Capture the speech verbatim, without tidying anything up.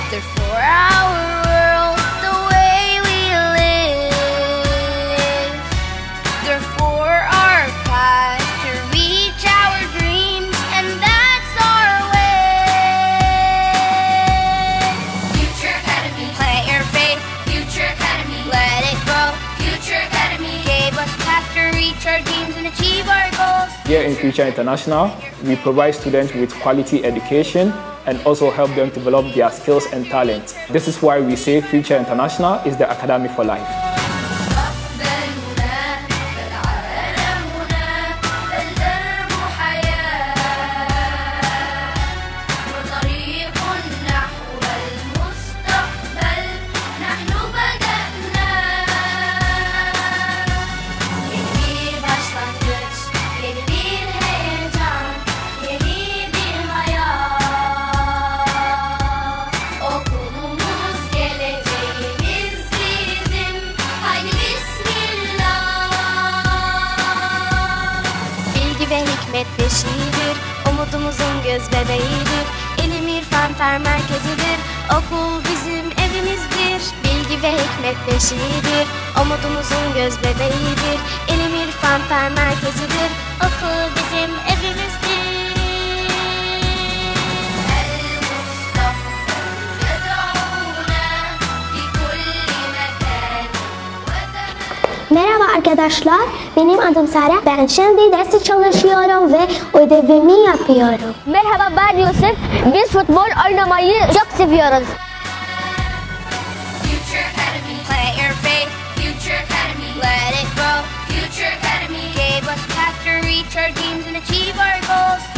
They're for our world, the way we live. They're for our path to reach our dreams, and that's our way. Future Academy, plant your faith. Future Academy, let it grow. Future Academy gave us path to reach our dreams and achieve our goals. Here in Future International, we provide students with quality education and also help them develop their skills and talents. This is why we say Future International is the academy for life. Ve hikmet beşiğidir, umudumuzun göz bebeğidir. İlim irfan fen merkezidir, okul bizim evimizdir. Bilgi ve hikmet beşiğidir, umudumuzun göz bebeğidir. İlim irfan fen merkezidir, okul bizim evimizdir. Merhaba arkadaşlar, benim adım Sara. Ben şimdi dersi çalışıyorum ve ödevimi yapıyorum. Merhaba, ben Yusuf. Biz futbol oynamayı çok seviyoruz. Future Academy, plant your faith. Future Academy, let it grow. Future Academy gave us path to reach our dreams and achieve our goals.